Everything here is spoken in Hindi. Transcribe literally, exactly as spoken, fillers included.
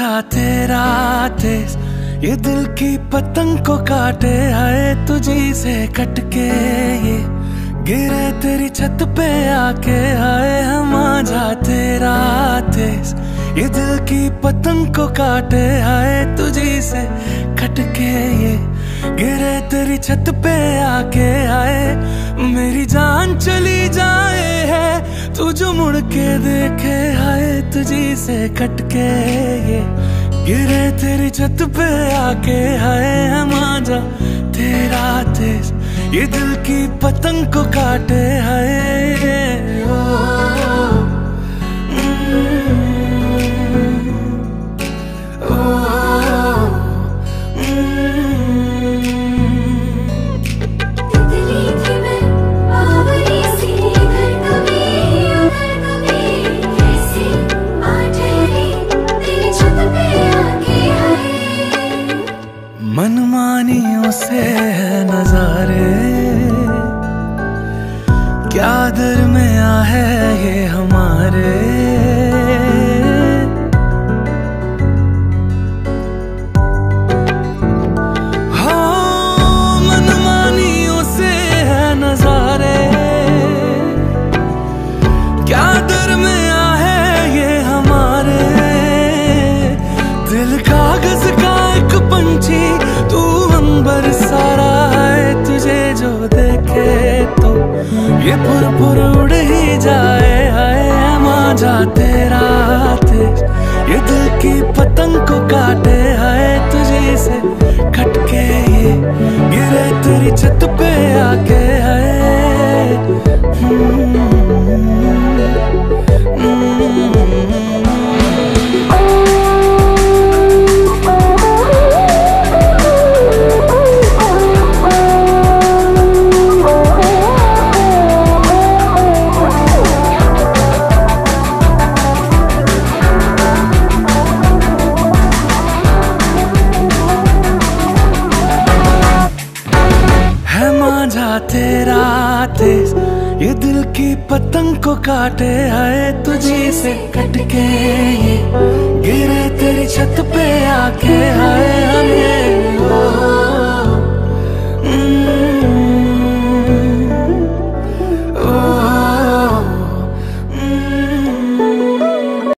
मांझा तेरा तेज ये दिल की पतंग को काटे, हाय तुझी से कटके ये गिरे तेरी छत पे आके। हाय मांझा तेरा तेज ये दिल की पतंग को काटे, हाय तुझी से कटके ये गिरे तेरी छत पे आके। हाय मेरी जान चली जाए है तू जो मुड़ के देखे, हाय तुझी से कटके ये गिरे तेरी छत पे आके। हाय मांझा तेरा तेज ये दिल की पतंग को काटे, हाय ओ, ओ, तितली थी मैं बावरी सी, इधर कभी उधर कभी, कैसे आ ठहरी तेरी छत पे आके। हाय मनमानियों से है नजारे, क्या दरमिया है ये हमारे। हो मनमानियों से है नजारे, क्या दरमिया है ये हमारे। दिल कागज का एक पंछी तू अंबर सारा है, तुझे जो देखे तो ये पुरपुर उड़ ही जाए। हाय मांझा तेरा तेज ये दिल की पतंग को काटे, हाय तुझे से खटके ये गिरे तेरी छत पे आके। हाय हम्म, हम्म, मांझा तेरा तेज ये दिल की पतंग को काटे, हाय तुझी से कटके ये गिरे तेरी छत पे आके। हाय हमें